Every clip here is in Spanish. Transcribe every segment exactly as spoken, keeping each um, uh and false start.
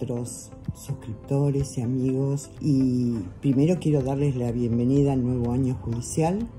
nuestros suscriptores y amigos, y primero quiero darles la bienvenida al nuevo año judicial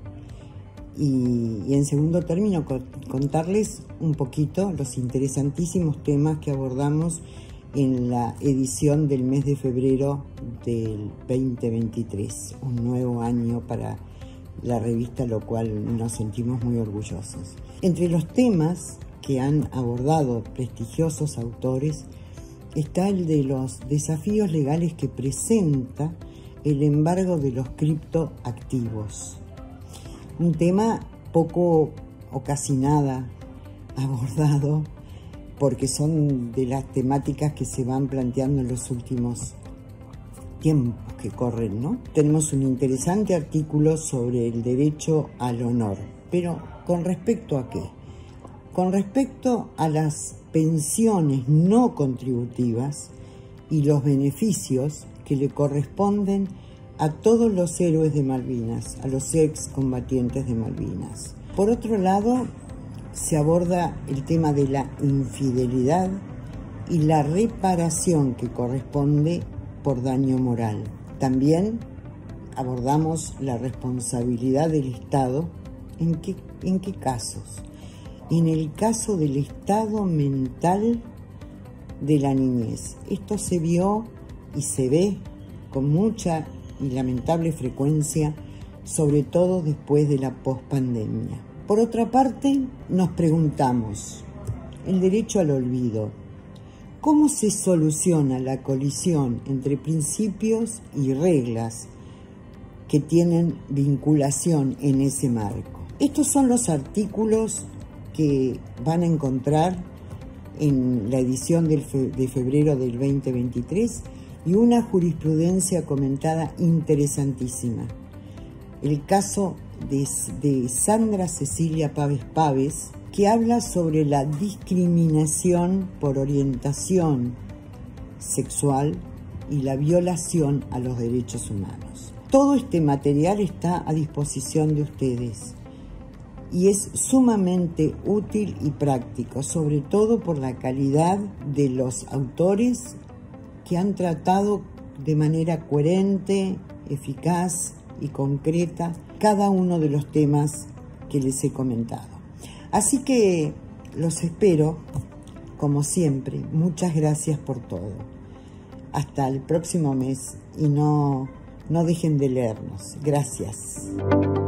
y, y en segundo término contarles un poquito los interesantísimos temas que abordamos en la edición del mes de febrero del veinte veintitrés, un nuevo año para la revista, lo cual nos sentimos muy orgullosos. Entre los temas que han abordado prestigiosos autores está el de los desafíos legales que presenta el embargo de los criptoactivos. Un tema poco o casi nada abordado, porque son de las temáticas que se van planteando en los últimos tiempos que corren, ¿no? Tenemos un interesante artículo sobre el derecho al honor, pero ¿con respecto a qué? Con respecto a las pensiones no contributivas y los beneficios que le corresponden a todos los héroes de Malvinas, a los excombatientes de Malvinas. Por otro lado, se aborda el tema de la infidelidad y la reparación que corresponde por daño moral. También abordamos la responsabilidad del Estado. ¿En qué, en qué casos? En el caso del estado mental de la niñez. Esto se vio y se ve con mucha y lamentable frecuencia, sobre todo después de la pospandemia. Por otra parte, nos preguntamos, el derecho al olvido. ¿Cómo se soluciona la colisión entre principios y reglas que tienen vinculación en ese marco? Estos son los artículos que van a encontrar en la edición de febrero del veinte veintitrés y una jurisprudencia comentada interesantísima. El caso de, de Sandra Cecilia Páez Páez, que habla sobre la discriminación por orientación sexual y la violación a los derechos humanos. Todo este material está a disposición de ustedes y es sumamente útil y práctico, sobre todo por la calidad de los autores que han tratado de manera coherente, eficaz y concreta cada uno de los temas que les he comentado. Así que los espero, como siempre. Muchas gracias por todo. Hasta el próximo mes y no, no dejen de leernos. Gracias.